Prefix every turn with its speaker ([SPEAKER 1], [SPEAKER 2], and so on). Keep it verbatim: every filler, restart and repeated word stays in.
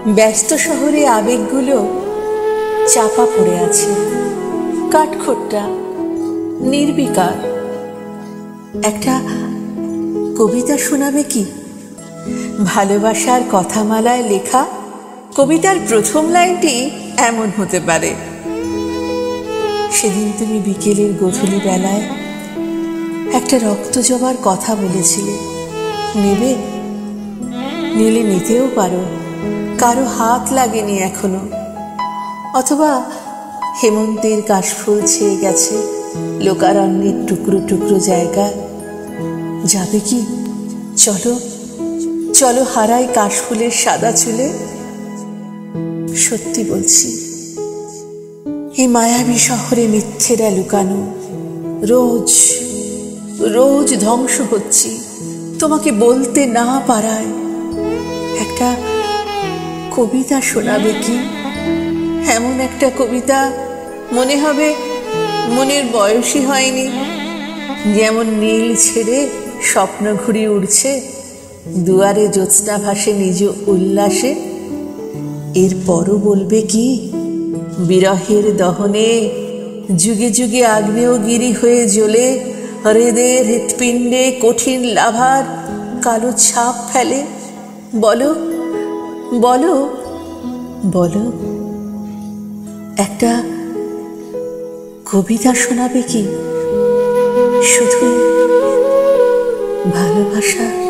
[SPEAKER 1] ব্যস্ত শহরে আবেগগুলো চাপা পড়ে আছে, কাঠখোট্টা, নির্বিকার। একটা কবিতা শোনাবে কি? ভালোবাসার কথামালায় লেখা কবিতার প্রথম লাইনটি এমন হতে পারে: সেদিন তুমি বিকেলের গধূলি বেলায় একটা রক্ত জবার কথা বলেছিলে, নেবে? নিলে নিতেও পারো, কারো হাত লাগেনি এখনো। অথবা হেমন্তের কাশফুল ছেয়ে গেছে লোকারণ্যের টুকরো টুকরো জায়গায়, যাবে কি? চলো চলো হারাই কাশফুলের সাদা চুলে। সত্যি বলছি, এই মায়াবী শহরে মিথ্যেরা লুকানো, রোজ রোজ ধ্বংস হচ্ছি তোমাকে বলতে না পারায়। একটা কবিতা শোনাবে কি? এমন একটা কবিতা মনে হবে মনের বয়সই হয়নি, যেমন নীল ছেড়ে স্বপ্ন ঘুরি উড়ছে, দুয়ারে জ্যোৎস্না ভাসে নিজ উল্লাসে। এরপরও বলবে কি? বিরহের দহনে যুগে যুগে আগ্নেয়গিরি হয়ে জ্বলে হৃদয়ের হৃৎপিণ্ডে কঠিন লাভার কালো ছাপ ফেলে। বলো বলো বলো, একটা কবিতা শোনাবে কি? শুধু ভালোবাসা।